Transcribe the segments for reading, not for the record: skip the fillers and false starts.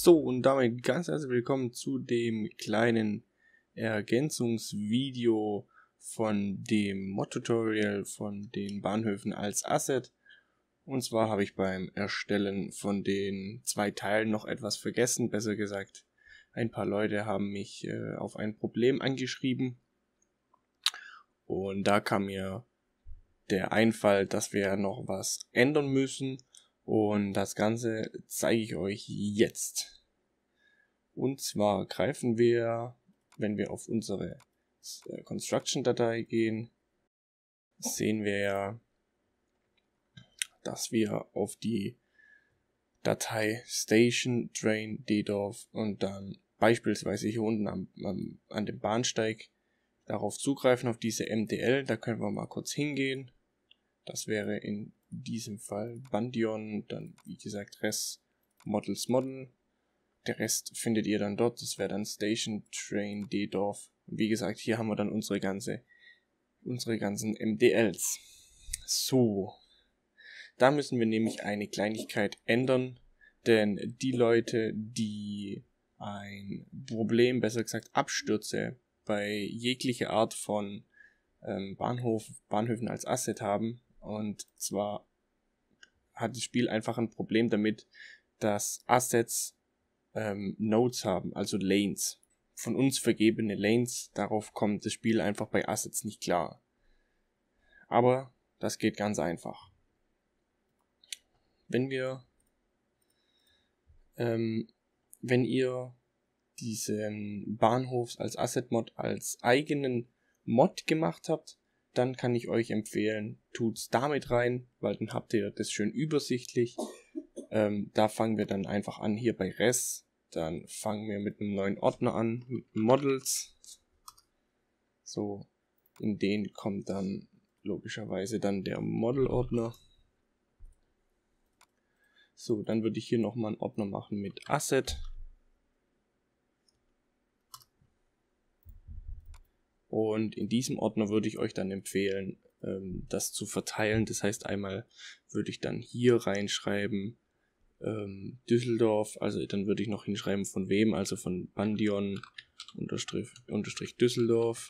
So, und damit ganz herzlich willkommen zu dem kleinen Ergänzungsvideo von dem Mod-Tutorial von den Bahnhöfen als Asset. Und zwar habe ich beim Erstellen von den 2 Teilen noch etwas vergessen, besser gesagt. Ein paar Leute haben mich auf ein Problem angeschrieben und da kam mir der Einfall, dass wir noch was ändern müssen. Und das Ganze zeige ich euch jetzt. Und zwar greifen wir, wenn wir auf unsere Construction-Datei gehen, sehen wir ja, dass wir auf die Datei Station Train ddorf und dann beispielsweise hier unten an dem Bahnsteig darauf zugreifen, auf diese MDL. Da können wir mal kurz hingehen. Das wäre in diesem Fall Bandion, dann wie gesagt Rest Models Model. Der Rest findet ihr dann dort, das wäre dann Station Train ddorf. Und wie gesagt, hier haben wir dann unsere ganzen MDLs. So, da müssen wir nämlich eine Kleinigkeit ändern, denn die Leute, die ein Problem, besser gesagt Abstürze bei jeglicher Art von Bahnhöfen als Asset haben, und zwar hat das Spiel einfach ein Problem damit, dass Assets Nodes haben, also Lanes. Von uns vergebene Lanes, darauf kommt das Spiel einfach bei Assets nicht klar. Aber das geht ganz einfach. Wenn ihr diesen Bahnhof als Asset-Mod als eigenen Mod gemacht habt, dann kann ich euch empfehlen, tut's damit rein, weil dann habt ihr das schön übersichtlich. Da fangen wir dann einfach an hier bei Res. Dann fangen wir mit einem neuen Ordner an, mit Models. So, in den kommt dann logischerweise dann der Model-Ordner. So, dann würde ich hier nochmal einen Ordner machen mit Asset. Und in diesem Ordner würde ich euch dann empfehlen, das zu verteilen. Das heißt, einmal würde ich dann hier reinschreiben, Düsseldorf, also dann würde ich noch hinschreiben von wem, also von Bandion unterstrich Düsseldorf.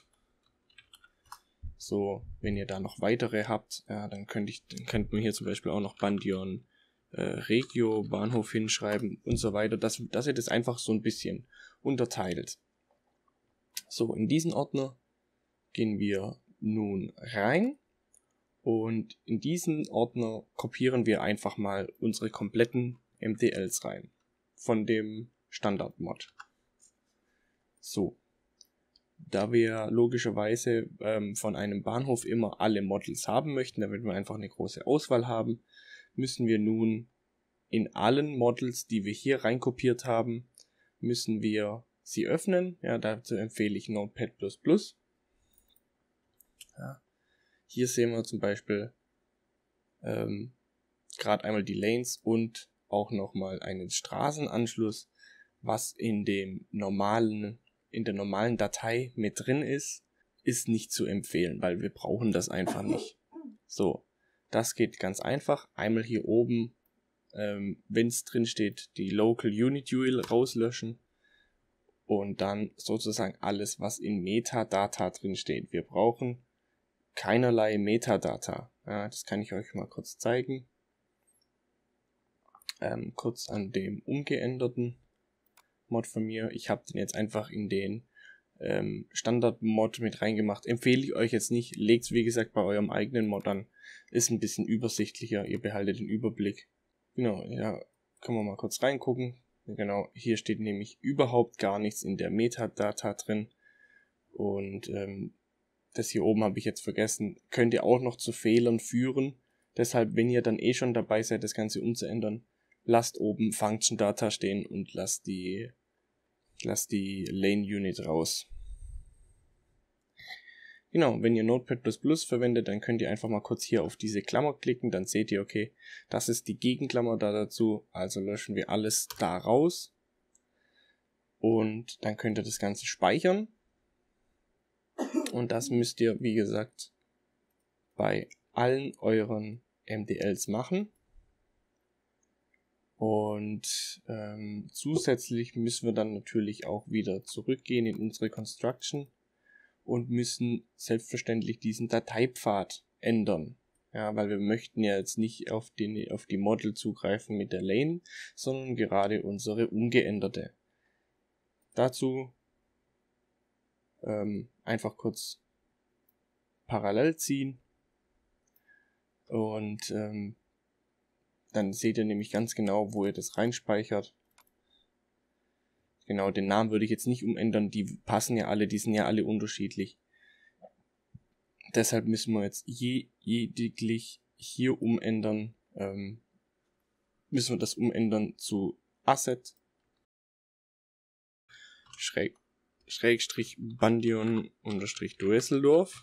So, wenn ihr da noch weitere habt, ja, dann könnt man hier zum Beispiel auch noch Bandion Regio Bahnhof hinschreiben und so weiter, dass ihr das einfach so ein bisschen unterteilt. So, in diesen Ordner gehen wir nun rein. Und in diesen Ordner kopieren wir einfach mal unsere kompletten MDLs rein. Von dem Standard-Mod. So. Da wir logischerweise von einem Bahnhof immer alle Models haben möchten, damit wir einfach eine große Auswahl haben, müssen wir nun in allen Models, die wir hier reinkopiert haben, müssen wir sie öffnen. Ja, dazu empfehle ich Notepad++. Ja. Hier sehen wir zum Beispiel gerade einmal die Lanes und auch nochmal einen Straßenanschluss, was in der normalen Datei mit drin ist nicht zu empfehlen, weil wir brauchen das einfach nicht. So, das geht ganz einfach. Einmal hier oben, wenn es drin steht, die Local Unit URL rauslöschen und dann sozusagen alles, was in Metadata drin steht. Wir brauchen keinerlei Metadata. Ja, das kann ich euch mal kurz zeigen. Kurz an dem umgeänderten Mod von mir. Ich habe den jetzt einfach in den Standard-Mod mit reingemacht. Empfehle ich euch jetzt nicht. Legt es wie gesagt bei eurem eigenen Mod an. Ist ein bisschen übersichtlicher. Ihr behaltet den Überblick. Genau, ja, können wir mal kurz reingucken. Genau, hier steht nämlich überhaupt gar nichts in der Metadata drin. Und das hier oben habe ich jetzt vergessen, könnt ihr auch noch zu Fehlern führen. Deshalb, wenn ihr dann schon dabei seid, das Ganze umzuändern, lasst oben Function Data stehen und lasst die Lane Unit raus. Genau, wenn ihr Notepad++ verwendet, dann könnt ihr einfach mal kurz hier auf diese Klammer klicken, dann seht ihr, okay, das ist die Gegenklammer da dazu, also löschen wir alles da raus. Und dann könnt ihr das Ganze speichern. Und das müsst ihr, wie gesagt, bei allen euren MDLs machen. Und zusätzlich müssen wir dann natürlich auch wieder zurückgehen in unsere Construction und müssen selbstverständlich diesen Dateipfad ändern. Ja, weil wir möchten ja jetzt nicht auf die Model zugreifen mit der Lane, sondern gerade unsere ungeänderte. Dazu einfach kurz parallel ziehen und dann seht ihr nämlich ganz genau, wo ihr das reinspeichert. Genau, den Namen würde ich jetzt nicht umändern, die passen ja alle, die sind ja alle unterschiedlich. Deshalb müssen wir jetzt lediglich hier umändern, müssen wir das umändern zu Asset Schrägstrich Bandion unterstrich Düsseldorf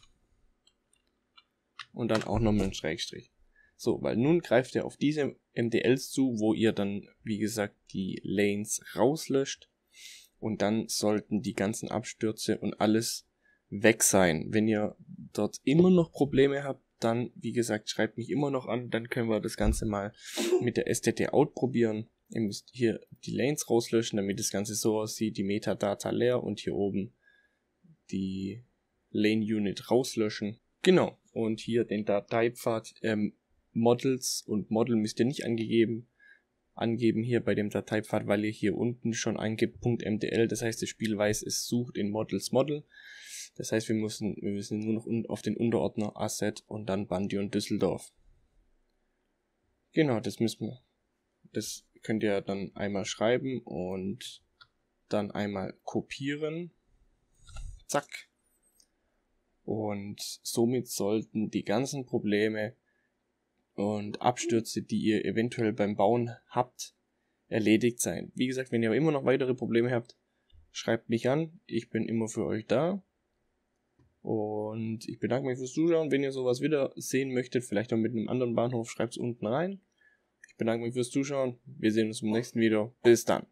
und dann auch nochmal ein Schrägstrich. So, weil nun greift er auf diese MDLs zu, wo ihr dann, wie gesagt, die Lanes rauslöscht und dann sollten die ganzen Abstürze und alles weg sein. Wenn ihr dort immer noch Probleme habt, dann, wie gesagt, schreibt mich immer noch an, dann können wir das Ganze mal mit der STT-Out probieren. Ihr müsst hier die Lanes rauslöschen, damit das Ganze so aussieht, die Metadata leer und hier oben die Lane Unit rauslöschen. Genau, und hier den Dateipfad Models und Model müsst ihr nicht angeben hier bei dem Dateipfad, weil ihr hier unten schon eingibt .mdl, das heißt das Spiel weiß, es sucht in Models Model. Das heißt wir müssen nur noch auf den Unterordner Asset und dann Bandion Düsseldorf. Genau, das könnt ihr dann einmal schreiben und dann einmal kopieren. Zack. Und somit sollten die ganzen Probleme und Abstürze, die ihr eventuell beim Bauen habt, erledigt sein. Wie gesagt, wenn ihr immer noch weitere Probleme habt, schreibt mich an. Ich bin immer für euch da. Und ich bedanke mich fürs Zuschauen. Wenn ihr sowas wieder sehen möchtet, vielleicht auch mit einem anderen Bahnhof, schreibt es unten rein. Ich bedanke mich fürs Zuschauen. Wir sehen uns im nächsten Video. Bis dann.